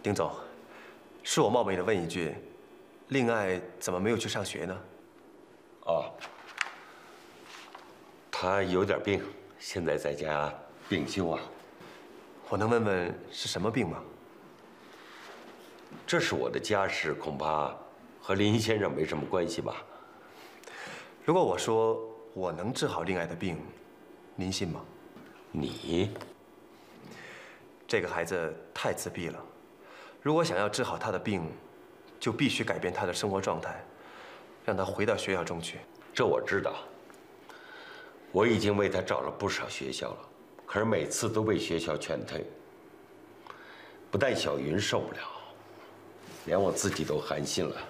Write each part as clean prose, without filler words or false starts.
丁总，是我冒昧的问一句，令爱怎么没有去上学呢？ 哦，他有点病，现在在家病休啊。 我能问问是什么病吗？ 这是我的家事，恐怕和林先生没什么关系吧。 如果我说我能治好令爱的病，您信吗？ 你？ 这个孩子太自闭了，如果想要治好他的病，就必须改变他的生活状态，让他回到学校中去。 这我知道，我已经为他找了不少学校了，可是每次都被学校劝退。不但小云受不了，连我自己都寒心了。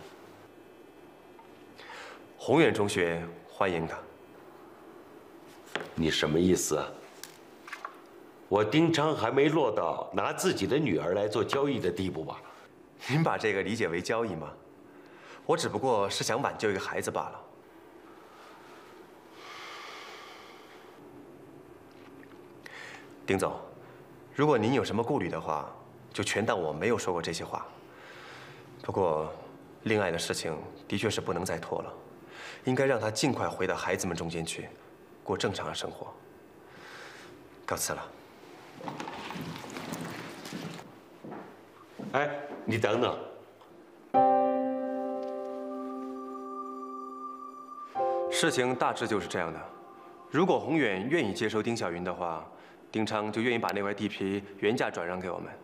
宏远中学欢迎他。 你什么意思啊？我丁昌还没落到拿自己的女儿来做交易的地步吧？ 您把这个理解为交易吗？我只不过是想挽救一个孩子罢了。丁总，如果您有什么顾虑的话，就全当我没有说过这些话。不过，令爱的事情的确是不能再拖了，应该让他尽快回到孩子们中间去，过正常的生活。告辞了。 哎，你等等。 事情大致就是这样的。如果宏远愿意接收丁小云的话，丁昌就愿意把那块地皮原价转让给我们。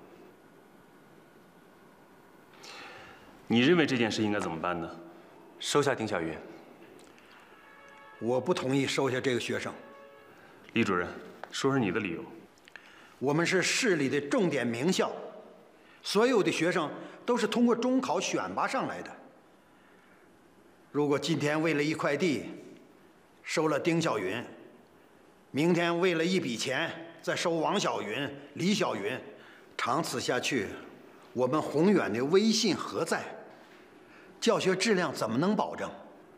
你认为这件事应该怎么办呢？ 收下丁小云。 我不同意收下这个学生。 李主任，说说你的理由。 我们是市里的重点名校，所有的学生都是通过中考选拔上来的。如果今天为了一块地收了丁小云，明天为了一笔钱再收王小云、李小云，长此下去，我们宏远的威信何在？教学质量怎么能保证？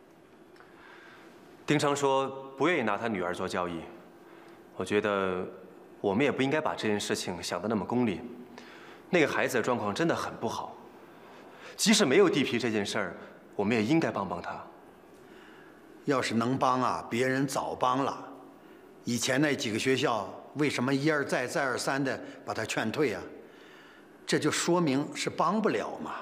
丁昌说不愿意拿他女儿做交易，我觉得我们也不应该把这件事情想得那么功利。那个孩子的状况真的很不好，即使没有地皮这件事儿，我们也应该帮帮他。 要是能帮啊，别人早帮了。以前那几个学校为什么一而再再而三的把他劝退啊？这就说明是帮不了嘛。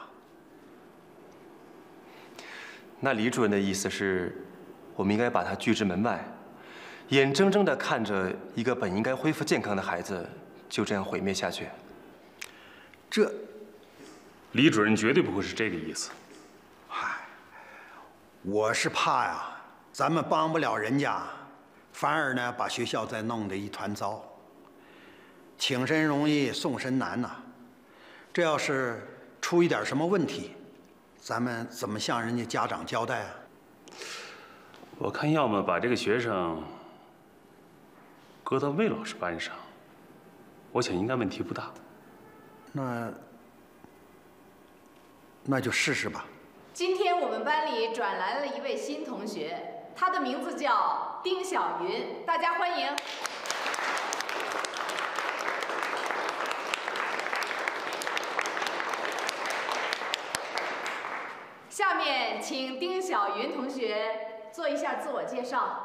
那李主任的意思是，我们应该把他拒之门外，眼睁睁地看着一个本应该恢复健康的孩子就这样毁灭下去。 这， 李主任绝对不会是这个意思。 嗨，我是怕呀，咱们帮不了人家，反而呢把学校再弄得一团糟。请神容易送神难呐，这要是出一点什么问题，咱们怎么向人家家长交代啊？ 我看要么把这个学生搁到魏老师班上，我想应该问题不大。 那就试试吧。 今天我们班里转来了一位新同学，他的名字叫丁小云，大家欢迎。下面请丁小云同学做一下自我介绍。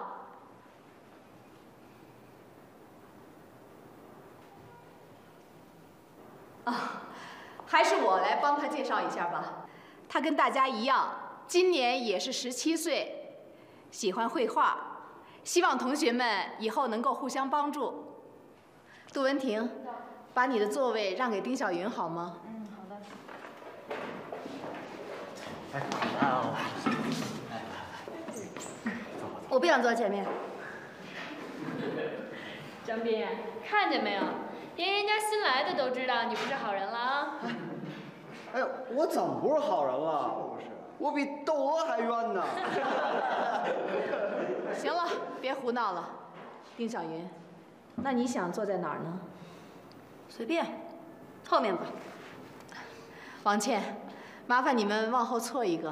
还是我来帮他介绍一下吧。他跟大家一样，今年也是17岁，喜欢绘画，希望同学们以后能够互相帮助。杜文婷，把你的座位让给丁小云好吗？ 嗯，好的。我不想坐前面。 张斌，看见没有？连人家新来的都知道你不是好人了啊！ 哎呀，我怎么不是好人了？我比窦娥还冤呢！ 行了，别胡闹了。丁小云，那你想坐在哪儿呢？ 随便，后面吧。 王倩，麻烦你们往后错一个。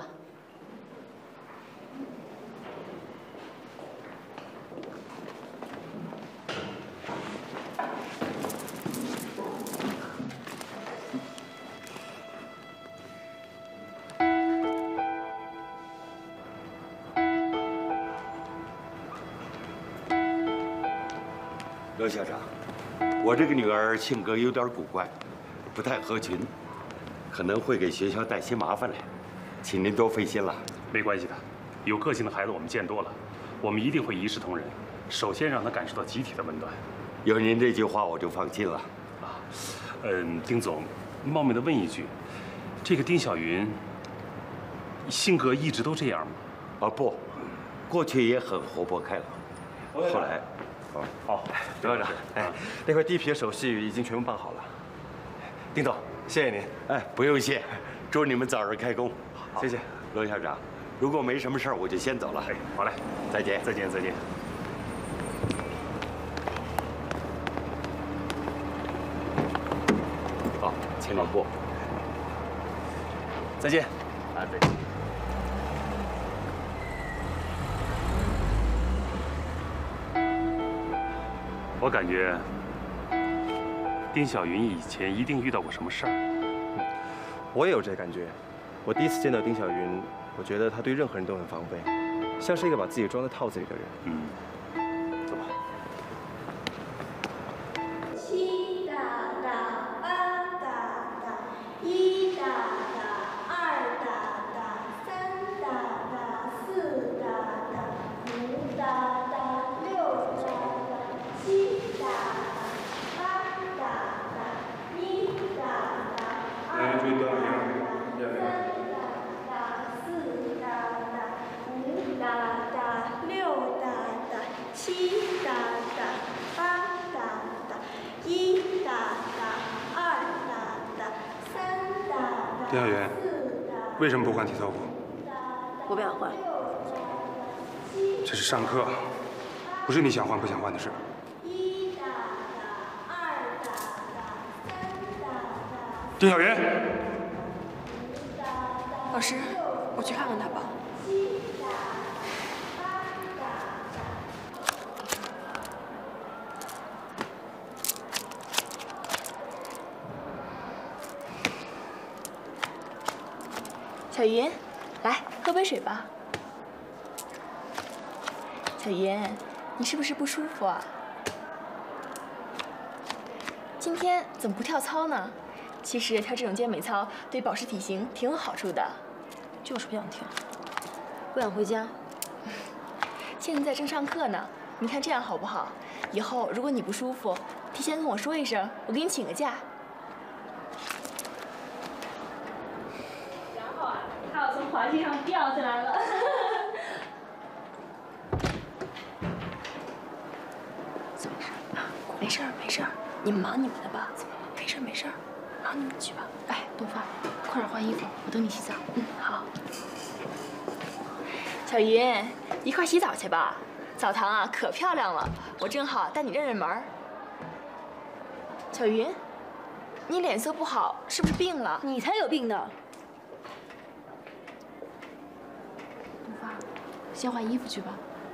罗校长，我这个女儿性格有点古怪，不太合群，可能会给学校带些麻烦来，请您多费心了。 没关系的，有个性的孩子我们见多了，我们一定会一视同仁，首先让他感受到集体的温暖。 有您这句话，我就放心了。 啊，丁总，冒昧的问一句，这个丁小云性格一直都这样吗？ 啊不，过去也很活泼开朗，后来， 好，刘校长，哎，那块地皮的手续已经全部办好了。丁总，谢谢您。 哎，不用谢，祝你们早日开工。 谢谢， 罗校长。如果没什么事儿，我就先走了。 哎，好嘞， 再见， 再见，再见。 好，请老过。 再见。 啊，再见。 我感觉丁小云以前一定遇到过什么事儿。 我也有这感觉。我第一次见到丁小云，我觉得她对任何人都很防备，像是一个把自己装在套子里的人。走吧。 7大大8大大1大大2大大3大大4大大5大大6大大7大大8大大1大大2大大3大大4大大5大大6大大7大大8大大1大大2大大3大大丁小云，为什么不换体操服？ 我不想换。 这是上课，不是你想换不想换的事。丁小云， 老师，我去看看他吧。小云，来喝杯水吧。小云，你是不是不舒服啊？今天怎么不跳操呢？其实跳这种健美操对保持体型挺有好处的。 就是不想跳，不想回家。 现在正上课呢，你看这样好不好？以后如果你不舒服，提前跟我说一声，我给你请个假。 然后啊，他要从滑梯上掉下来了。 怎么事？没事儿，没事儿，你们忙你们的吧。没事儿，没事儿，忙你们去吧。哎，东方，快点换衣服，我等你洗澡。好。小云，一块洗澡去吧，澡堂啊可漂亮了，我正好带你认认门儿。小云，你脸色不好，是不是病了？ 你才有病呢！ 东方，先换衣服去吧。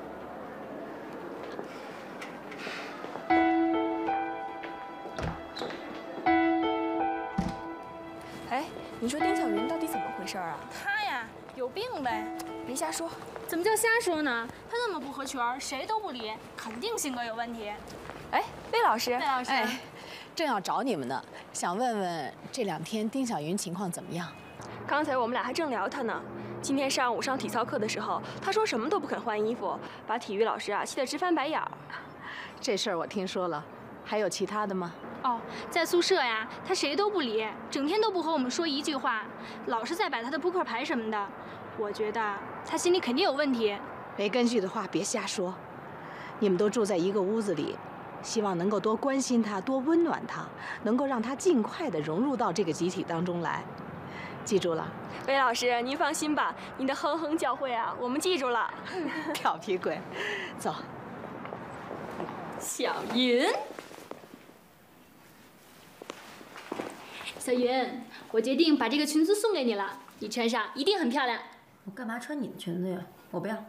哎，你说丁小云到底怎么回事啊？ 他呀，有病呗。 别瞎说。 怎么叫瞎说呢？他那么不合群，谁都不理，肯定性格有问题。 哎，魏老师， 魏老师， 哎，正要找你们呢，想问问这2天丁小云情况怎么样？ 刚才我们俩还正聊她呢。今天上午上体操课的时候，她说什么都不肯换衣服，把体育老师啊气得直翻白眼儿。 这事儿我听说了，还有其他的吗？ 哦，在宿舍呀，他谁都不理，整天都不和我们说一句话，老是在摆他的扑克牌什么的。我觉得他心里肯定有问题。 没根据的话别瞎说。你们都住在一个屋子里，希望能够多关心他，多温暖他，能够让他尽快地融入到这个集体当中来。记住了。 魏老师，您放心吧，您的哼哼教诲啊，我们记住了。 调皮鬼，走。 小云，小云，我决定把这个裙子送给你了，你穿上一定很漂亮。 我干嘛穿你的裙子呀？我不要。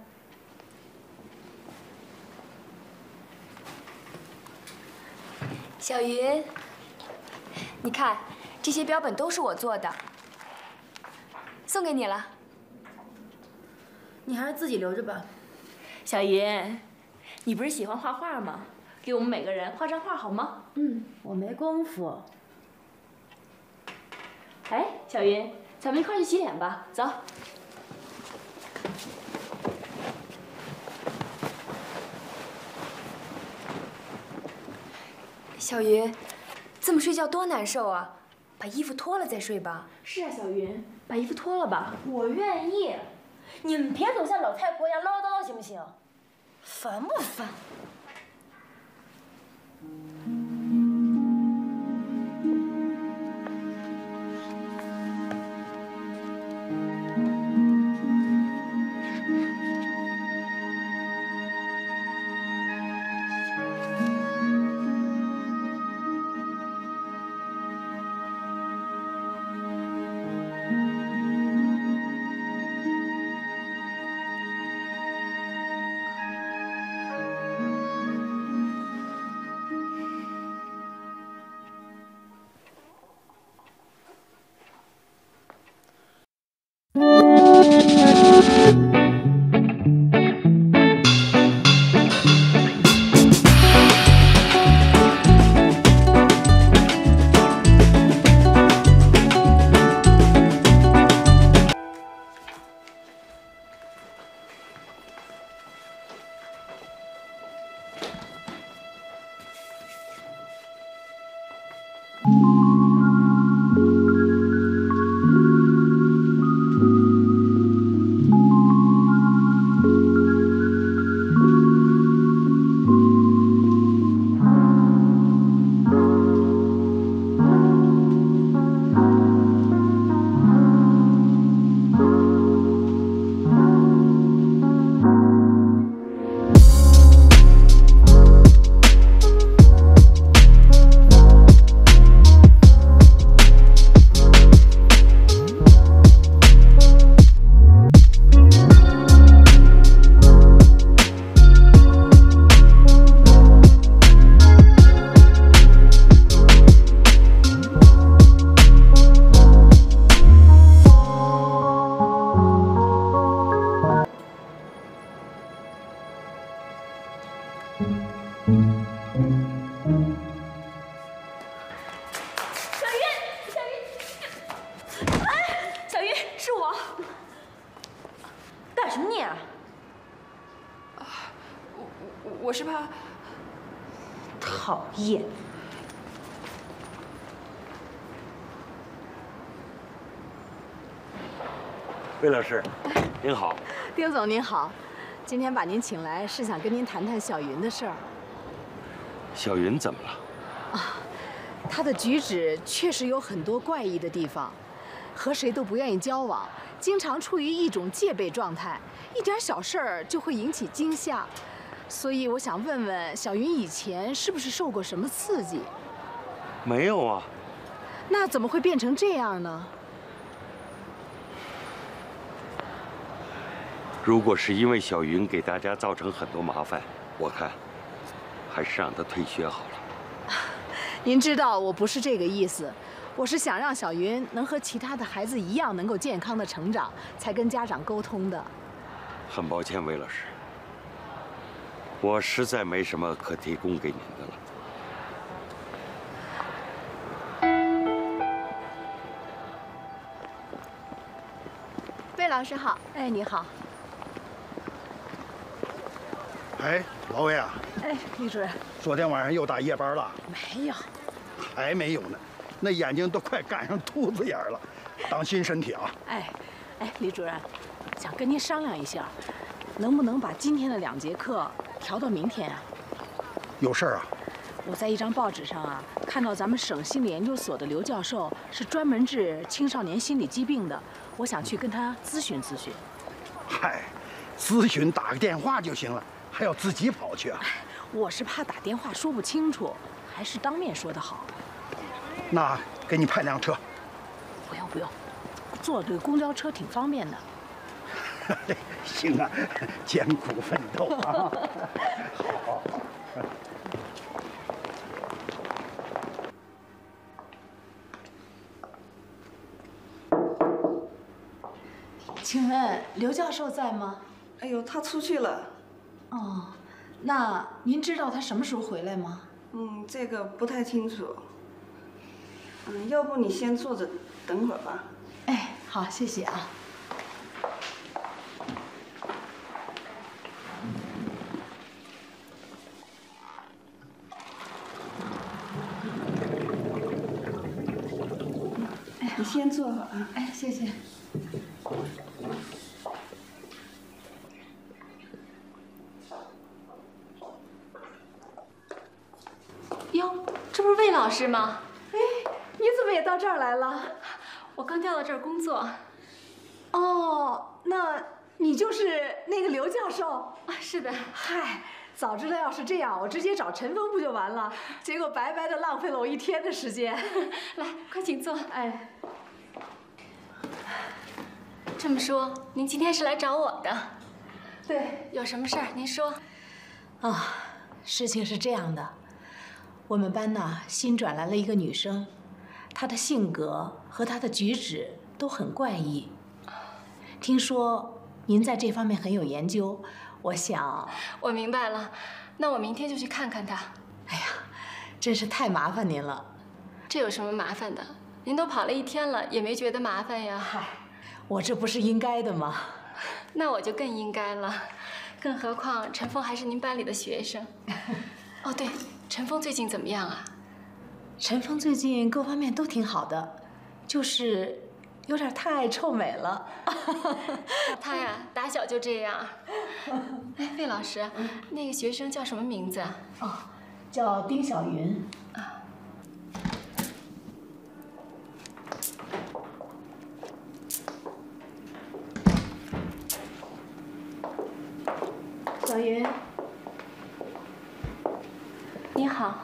小云，你看，这些标本都是我做的，送给你了。 你还是自己留着吧。 小云，你不是喜欢画画吗？ 给我们每个人画张画好吗？ 嗯，我没工夫。 哎，小云，咱们一块去洗脸吧，走。 小云，这么睡觉多难受啊！把衣服脱了再睡吧。 是啊，小云，把衣服脱了吧。 我愿意。你们别总像老太婆一样唠叨行不行？烦不烦？ 我是怕。 讨厌。 魏老师，您好。 丁总您好，今天把您请来是想跟您谈谈小云的事儿。 小云怎么了？ 啊，她的举止确实有很多怪异的地方，和谁都不愿意交往，经常处于一种戒备状态，一点小事儿就会引起惊吓。所以我想问问小云以前是不是受过什么刺激？ 没有啊。 那怎么会变成这样呢？ 如果是因为小云给大家造成很多麻烦，我看还是让她退学好了。 您知道我不是这个意思，我是想让小云能和其他的孩子一样，能够健康的成长，才跟家长沟通的。 很抱歉，魏老师，我实在没什么可提供给您的了。 魏老师好。 哎，你好。 哎，老魏啊！ 哎，李主任， 昨天晚上又打夜班了？ 没有， 还没有呢，那眼睛都快赶上兔子眼了，当心身体啊！ 哎，李主任，想跟您商量一下，能不能把今天的2节课调到明天啊？ 有事儿啊？ 我在一张报纸上啊，看到咱们省心理研究所的刘教授是专门治青少年心理疾病的，我想去跟他咨询咨询。 嗨，咨询打个电话就行了。还要自己跑去啊？ 我是怕打电话说不清楚，还是当面说的好。 那给你派辆车。 不用，坐这个公交车挺方便的。 行啊，艰苦奋斗啊！好。 请问刘教授在吗？ 哎呦，他出去了。 哦， 那您知道他什么时候回来吗？ 这个不太清楚。要不你先坐着等会儿吧。 哎，好，谢谢啊。 你先坐会儿啊。 哎，谢谢。 哟，这不是魏老师吗？ 哎，你怎么也到这儿来了？ 我刚调到这儿工作。 哦，那你就是那个刘教授？ 啊，是的。 嗨，早知道要是这样，我直接找陈峰不就完了？结果白白的浪费了我1天的时间。 来，快请坐。 哎。 这么说，您今天是来找我的？ 对。 有什么事儿您说。 啊，事情是这样的，我们班呢新转来了一个女生，她的性格和她的举止都很怪异。听说您在这方面很有研究，我想…… 我明白了，那我明天就去看看她。 哎呀，真是太麻烦您了。 这有什么麻烦的？您都跑了1天了，也没觉得麻烦呀。 嗨，我这不是应该的吗？ 那我就更应该了，更何况陈峰还是您班里的学生。哦，对，陈峰最近怎么样啊？ 陈峰最近各方面都挺好的，就是有点太爱臭美了。 他呀，打小就这样。哎，魏老师，那个学生叫什么名字啊？ 哦，叫丁小云。 啊。 小云， 你好。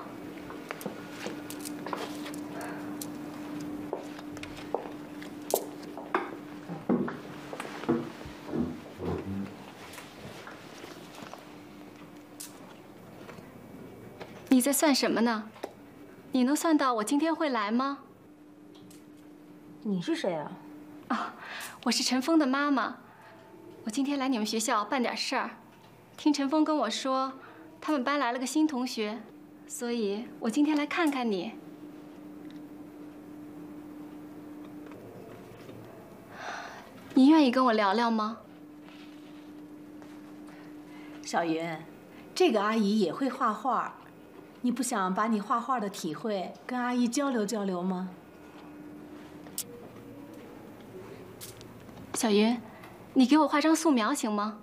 你在算什么呢？你能算到我今天会来吗？ 你是谁啊？ 啊，我是陈峰的妈妈。我今天来你们学校办点事儿。听陈峰跟我说，他们班来了个新同学，所以我今天来看看你。你愿意跟我聊聊吗？ 小云，这个阿姨也会画画，你不想把你画画的体会跟阿姨交流交流吗？ 小云，你给我画张素描行吗？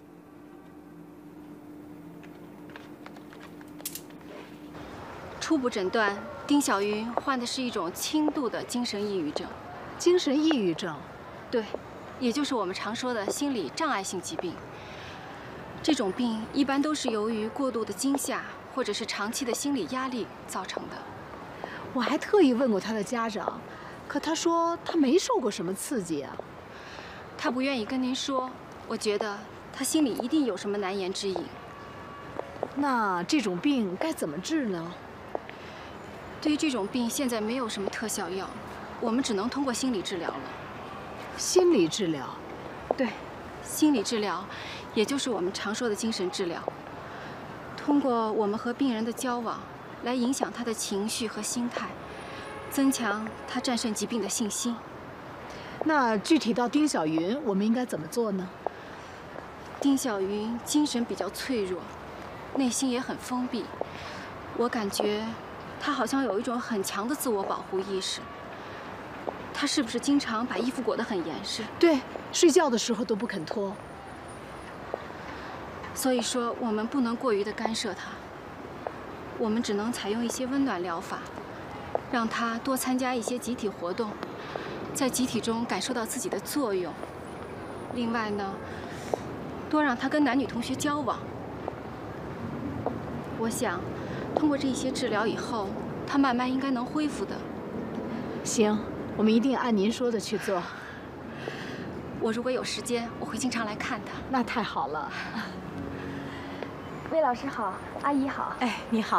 初步诊断，丁小云患的是一种轻度的精神抑郁症。 精神抑郁症？ 对，也就是我们常说的心理障碍性疾病。这种病一般都是由于过度的惊吓或者是长期的心理压力造成的。 我还特意问过他的家长，可他说他没受过什么刺激啊。 他不愿意跟您说，我觉得他心里一定有什么难言之隐。 那这种病该怎么治呢？ 对于这种病，现在没有什么特效药，我们只能通过心理治疗了。 心理治疗？ 对，心理治疗，也就是我们常说的精神治疗。通过我们和病人的交往，来影响他的情绪和心态，增强他战胜疾病的信心。 那具体到丁小云，我们应该怎么做呢？ 丁小云精神比较脆弱，内心也很封闭。我感觉她好像有一种很强的自我保护意识。她是不是经常把衣服裹得很严实？ 对，睡觉的时候都不肯脱。 所以说，我们不能过于的干涉她，我们只能采用一些温暖疗法，让她多参加一些集体活动，在集体中感受到自己的作用。另外呢，多让她跟男女同学交往。我想，通过这些治疗以后，她慢慢应该能恢复的。 行，我们一定按您说的去做。 我如果有时间，我会经常来看她。 那太好了。 魏老师好，阿姨好。 哎，你好。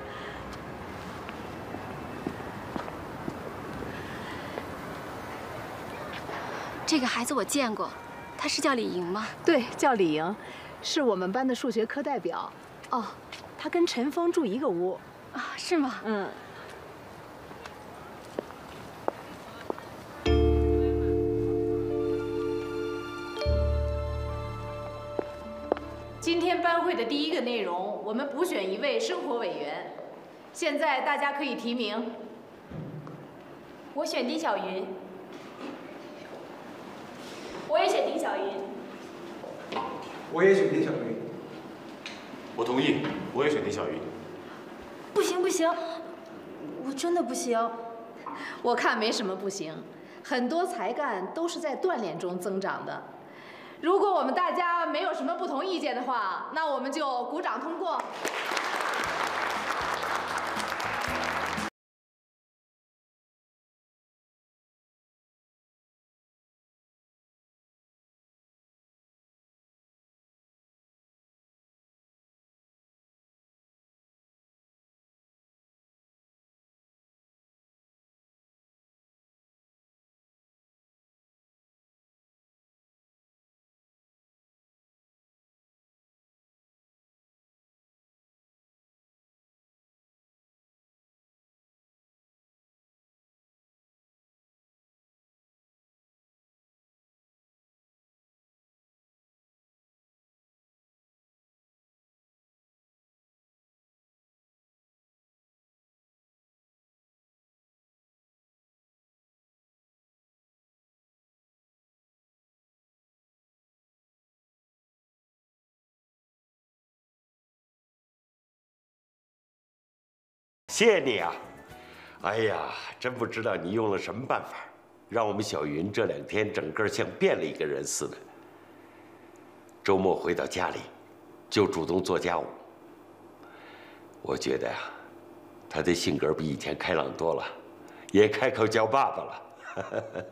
这个孩子我见过，他是叫李莹吗？ 对，叫李莹，是我们班的数学课代表。 哦，他跟陈峰住一个屋。 啊，是吗？ 嗯。 今天班会的第一个内容，我们补选一位生活委员。现在大家可以提名。 我选丁小云。我也选丁小云。 我也选丁小云。 我同意，我也选丁小云。 不行不行，我真的不行。 我看没什么不行，很多才干都是在锻炼中增长的。如果我们大家没有什么不同意见的话，那我们就鼓掌通过。 谢谢你啊！哎呀，真不知道你用了什么办法，让我们小云这2天整个像变了一个人似的。周末回到家里，就主动做家务。我觉得呀，她的性格比以前开朗多了，也开口叫爸爸了。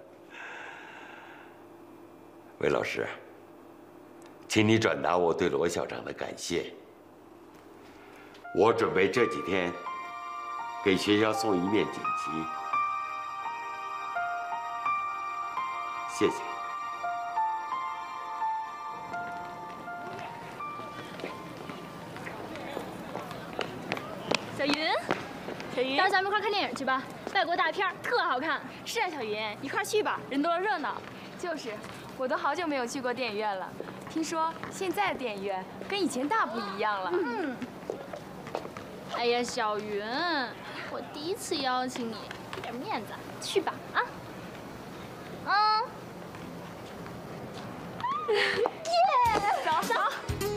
魏老师，请你转达我对罗校长的感谢。我准备这几天给学校送一面锦旗，谢谢。 小云，小云，到咱们一块看电影去吧，外国大片特好看。 是啊，小云，一块去吧，人多了热闹。就是，我都好久没有去过电影院了。听说现在的电影院跟以前大不一样了。 嗯。哎呀，小云，我第一次邀请你，给点面子，去吧啊！ 耶！走走。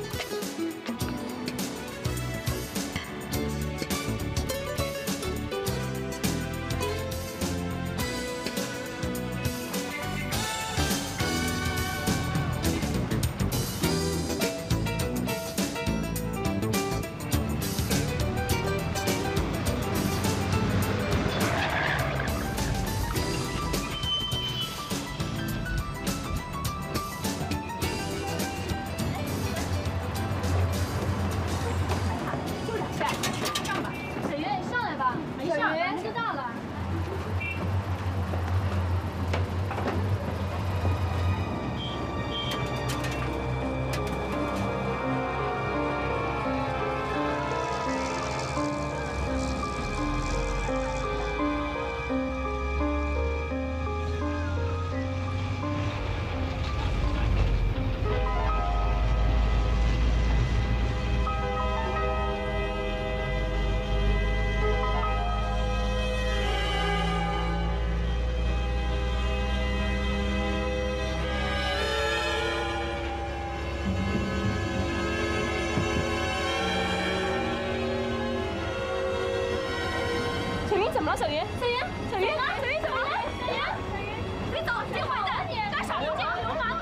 怎么了，小云？小云，小云，小云怎么了？小云，小云，别走，别坏蛋，你干啥呢？流氓！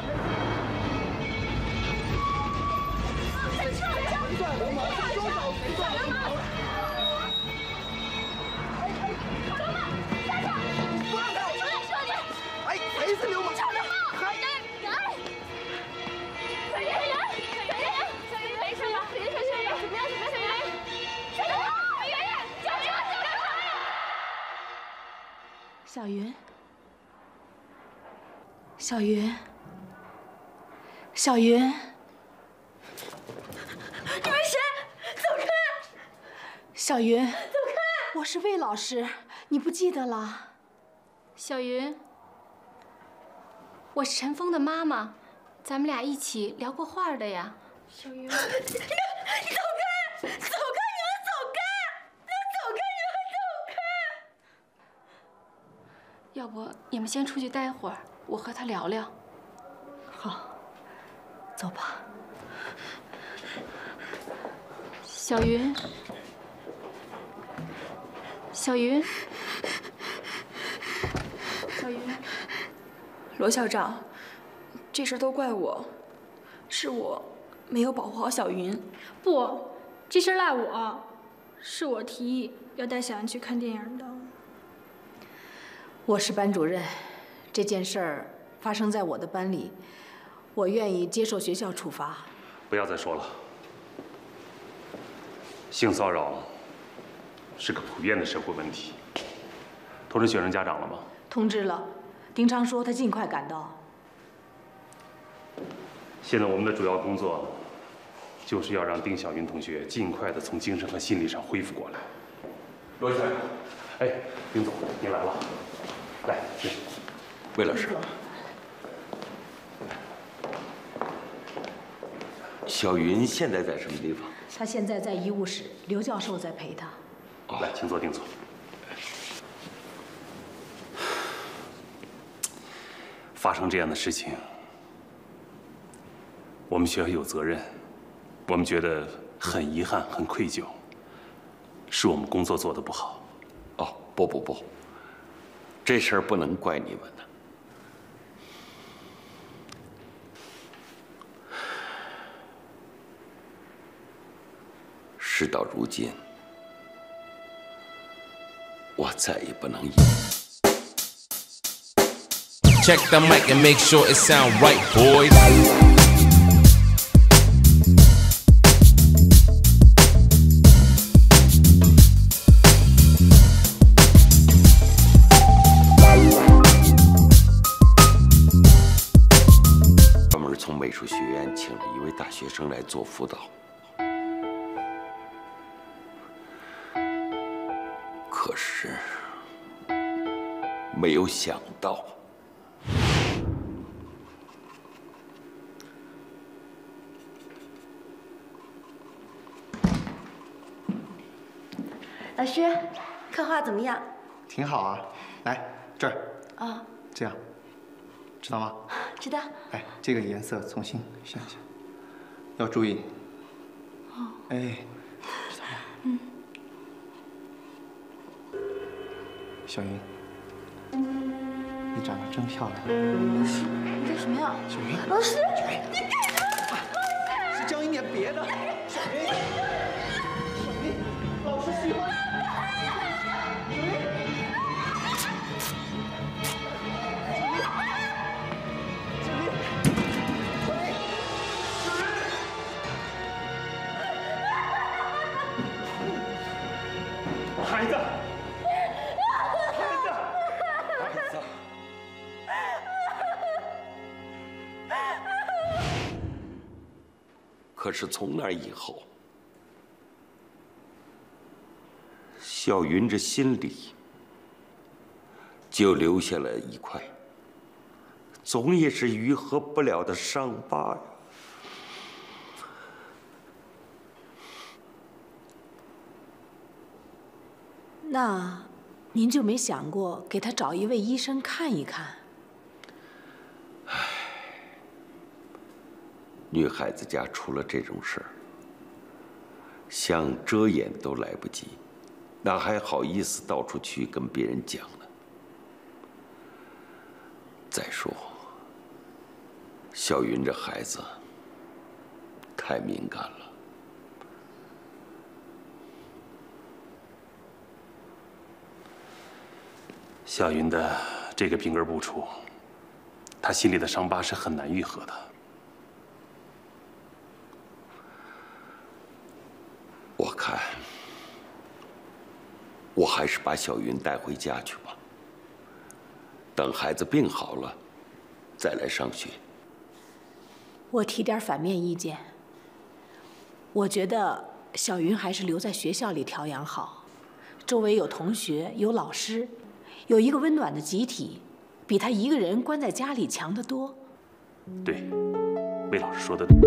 谁算流氓？谁算流氓？流氓，下去！不让他！说你！ 哎，谁是流氓？ 臭流氓！小云，小云，没事吧？小云，怎么样？小云， 小云，小云，小云， 你们谁？ 小云，走开！我是魏老师，你不记得了？ 小云，我是陈峰的妈妈，咱们俩一起聊过话的呀。小云，你走开！走开！你们走开！你们走开！你们走开！要不你们先出去待会儿，我和他聊聊。 好，走吧。 小云，小云，小云， 罗校长，这事都怪我，是我没有保护好小云。 不，这事赖我，是我提议要带小云去看电影的。 我是班主任，这件事儿发生在我的班里，我愿意接受学校处罚。 不要再说了。性骚扰是个普遍的社会问题。通知学生家长了吗？ 通知了，丁昌说他尽快赶到。 现在我们的主要工作就是要让丁小云同学尽快的从精神和心理上恢复过来。罗校长，哎，丁总，您来了，来，请。 魏老师，小云现在在什么地方？ 他现在在医务室，刘教授在陪他。 来，请坐，丁总。发生这样的事情，我们学校有责任，我们觉得很遗憾、很愧疚，是我们工作做得不好。 哦，不，这事儿不能怪你们的。事到如今，我再也不能赢。 Check the mic and make sure it sound right, boys. 专门从美术学院请了一位大学生来做辅导。可是，没有想到， 老师，刻画怎么样？ 挺好啊，来这儿， 啊， 这样，知道吗？ 知道。 哎，这个颜色重新选一下，要注意。 哦。 哎，知道吗？ 嗯。 小云，你长得真漂亮。 老师，你干什么呀？ 小云， 老师， 你干什么？是教你点别的。小云，小云，老师喜欢。 孩子。 可是从那以后，小云这心里就留下了一块总也是愈合不了的伤疤呀。 那您就没想过给他找一位医生看一看？ 女孩子家出了这种事儿，想遮掩都来不及，哪还好意思到处去跟别人讲呢？再说，小云这孩子太敏感了。 小云的这个病根不除，她心里的伤疤是很难愈合的。 我看，我还是把小云带回家去吧。等孩子病好了，再来上学。 我提点反面意见。我觉得小云还是留在学校里调养好，周围有同学，有老师，有一个温暖的集体，比她一个人关在家里强得多。 对，魏老师说的对。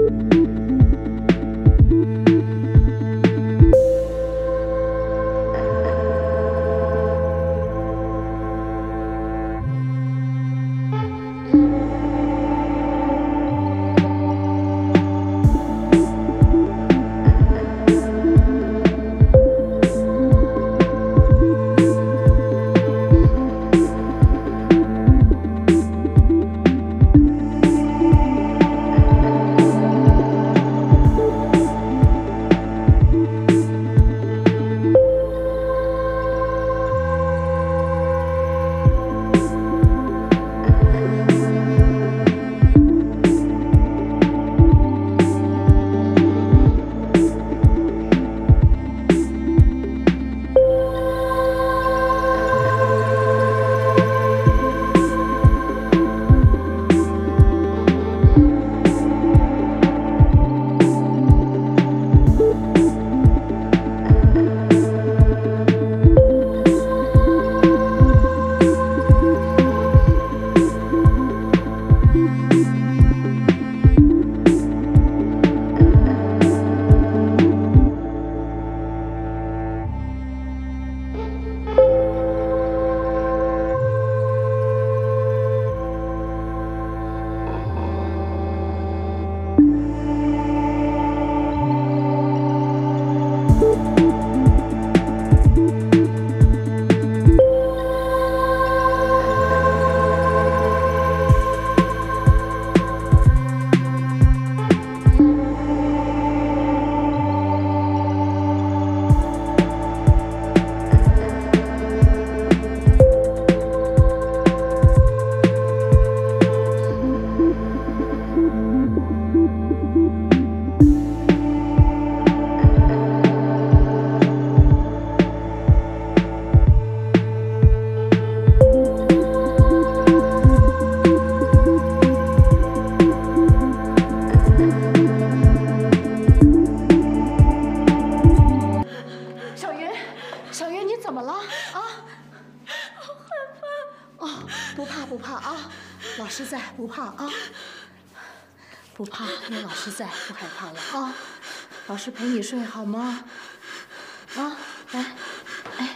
不怕啊，不怕，有老师在，不害怕了啊。老师陪你睡好吗？啊，来，哎，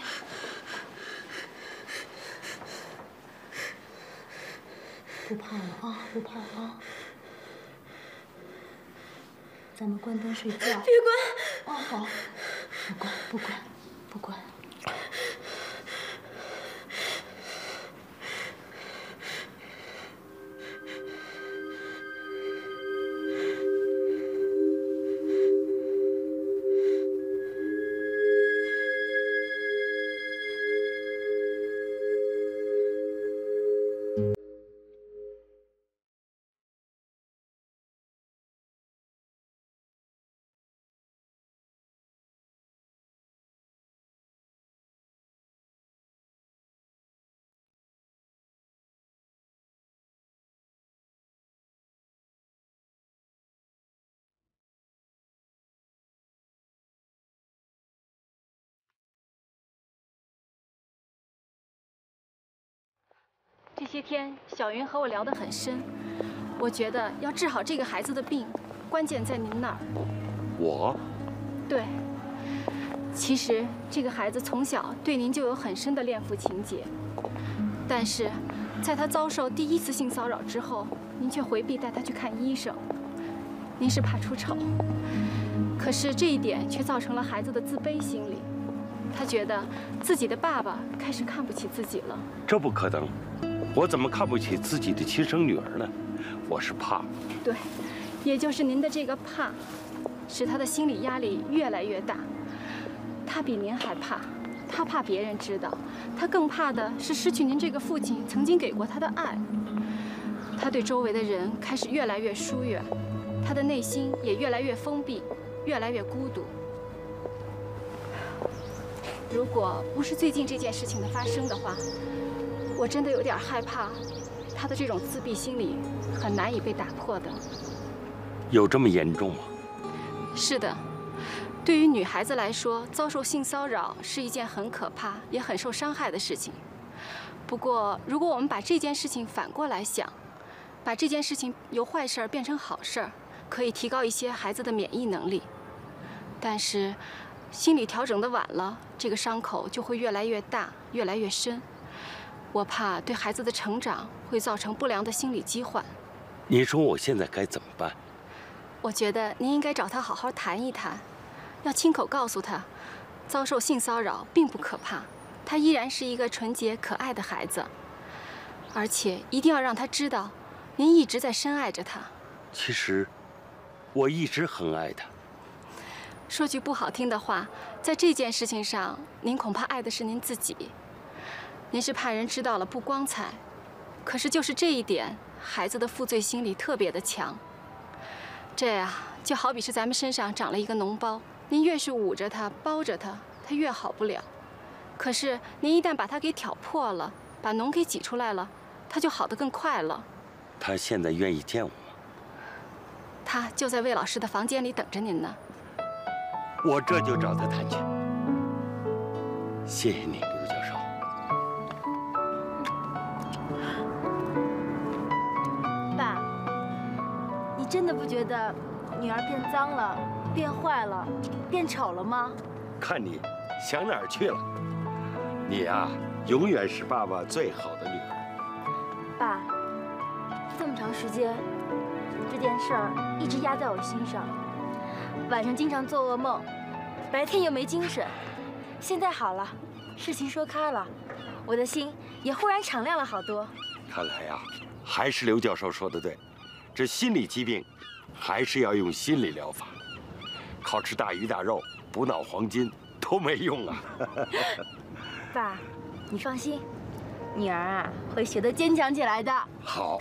不怕了啊，不怕啊。咱们关灯睡觉。别关。 哦，好，不关，不关，不关。 这些天，小云和我聊得很深。我觉得要治好这个孩子的病，关键在您那儿。 我？ 对。其实这个孩子从小对您就有很深的恋父情结，但是，在他遭受第一次性骚扰之后，您却回避带他去看医生。您是怕出丑，可是这一点却造成了孩子的自卑心理。他觉得自己的爸爸开始看不起自己了。 这不可能。 我怎么看不起自己的亲生女儿呢？我是怕。 对，也就是您的这个怕，使他的心理压力越来越大。他比您还怕，他怕别人知道，他更怕的是失去您这个父亲曾经给过他的爱。他对周围的人开始越来越疏远，他的内心也越来越封闭，越来越孤独。如果不是最近这件事情的发生的话， 我真的有点害怕，他的这种自闭心理很难以被打破的。 有这么严重吗？ 是的， 对于女孩子来说，遭受性骚扰是一件很可怕也很受伤害的事情。不过，如果我们把这件事情反过来想，把这件事情由坏事儿变成好事儿，可以提高一些孩子的免疫能力。但是，心理调整的晚了，这个伤口就会越来越大，越来越深。我怕对孩子的成长会造成不良的心理疾患。 您说我现在该怎么办？ 我觉得您应该找他好好谈一谈。要亲口告诉他，遭受性骚扰并不可怕，他依然是一个纯洁可爱的孩子，而且一定要让他知道，您一直在深爱着他。 其实，我一直很爱他。 说句不好听的话，在这件事情上，您恐怕爱的是您自己。您是怕人知道了不光彩，可是就是这一点，孩子的负罪心理特别的强。这呀，就好比是咱们身上长了一个脓包。您越是捂着它、包着它，它越好不了。可是您一旦把它给挑破了，把脓给挤出来了，它就好得更快了。 他现在愿意见我吗？ 他就在魏老师的房间里等着您呢。 我这就找他谈去。谢谢你，刘教授。 爸，你真的不觉得女儿变脏了？变坏了，变丑了吗？ 看你想哪儿去了？你呀，永远是爸爸最好的女儿。 爸，这么长时间，这件事儿一直压在我心上，晚上经常做噩梦，白天又没精神。现在好了，事情说开了，我的心也忽然敞亮了好多。 看来呀，还是刘教授说的对，这心理疾病还是要用心理疗法。靠吃大鱼大肉、补脑黄金都没用啊！ 爸，你放心，女儿啊会学得坚强起来的。 好。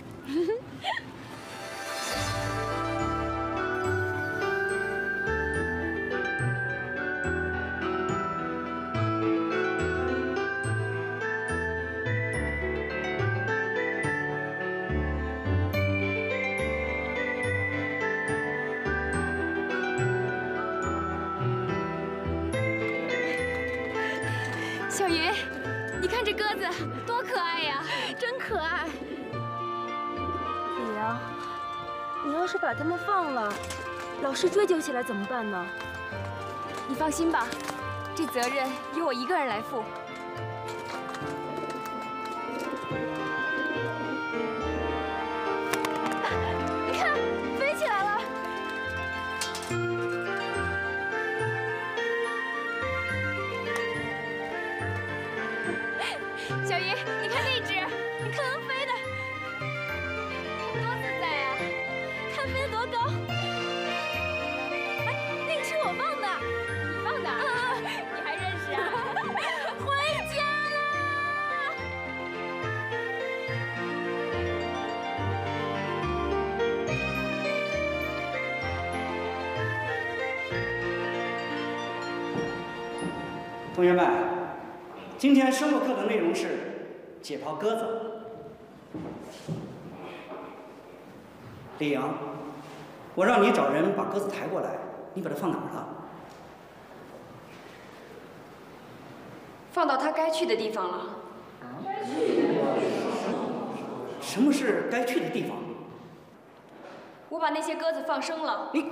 小云，你看这鸽子多可爱呀，真可爱。 李阳，你要是把它们放了，老师追究起来怎么办呢？ 你放心吧，这责任由我一个人来负。 你看，飞起来了。 小云，你看那只，你看它飞的多自在呀，看飞得多高。哎，那个是我放的，你放的？你还认识啊？回家啦！ 同学们，今天生物课的内容是解剖鸽子。李阳，我让你找人把鸽子抬过来，你把它放哪儿了？ 放到它该去的地方了。 什么是该去的地方？ 我把那些鸽子放生了。 你，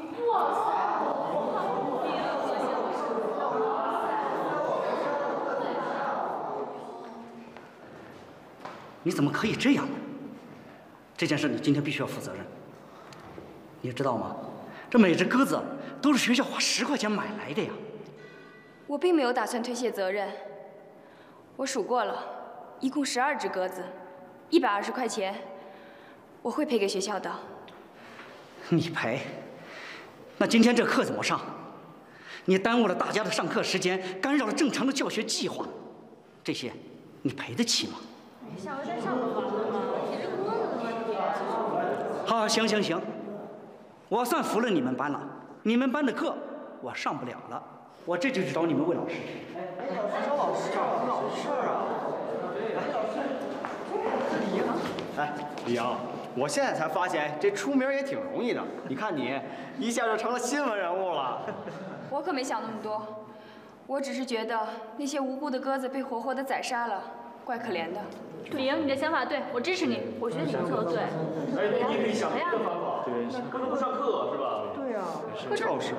你怎么可以这样呢？这件事你今天必须要负责任。你知道吗？这每只鸽子都是学校花10块钱买来的呀。 我并没有打算推卸责任。我数过了，一共12只鸽子，120块钱，我会赔给学校的。 你赔？那今天这课怎么上？你耽误了大家的上课时间，干扰了正常的教学计划，这些你赔得起吗？ 下回再上不完了吗？这鸽子的问题。 好，行，我算服了你们班了。你们班的课我上不了了，我这就去找你们魏老师。 找老师啊！ 哎，李阳， 我现在才发现这出名也挺容易的。你看你，一下就成了新闻人物了。 我可没想那么多，我只是觉得那些无辜的鸽子被活活的宰杀了，怪可怜的。 李莹，你的想法对，我支持你。 我觉得你说的对。 哎，你可以想别的方法，对，不能不上课是吧？ 对呀，就是。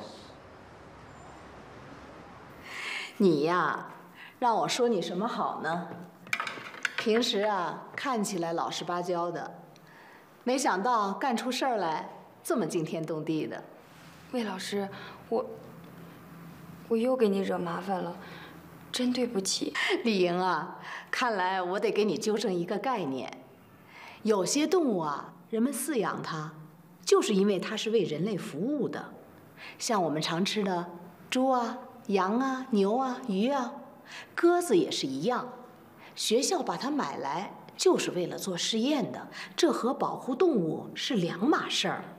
你呀，让我说你什么好呢？平时啊，看起来老实巴交的，没想到干出事儿来这么惊天动地的。 魏老师，我又给你惹麻烦了，真对不起。 李莹啊，看来我得给你纠正一个概念，有些动物啊，人们饲养它，就是因为它是为人类服务的，像我们常吃的猪啊、羊啊、牛啊、鱼啊，鸽子也是一样。学校把它买来就是为了做实验的，这和保护动物是两码事儿。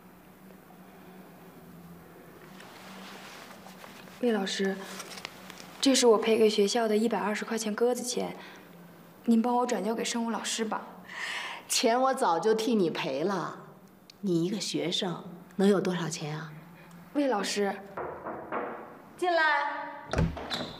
魏老师，这是我赔给学校的120块钱鸽子钱，您帮我转交给生物老师吧。 钱我早就替你赔了，你一个学生能有多少钱啊？ 魏老师， 进来。